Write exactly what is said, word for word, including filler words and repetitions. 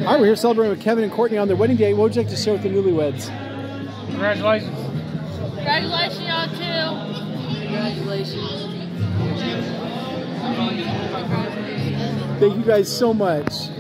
All right, we're here celebrating with Kevin and Courtney on their wedding day. What would you like to share with the newlyweds? Congratulations. Congratulations, y'all, too. Congratulations. Thank you guys so much.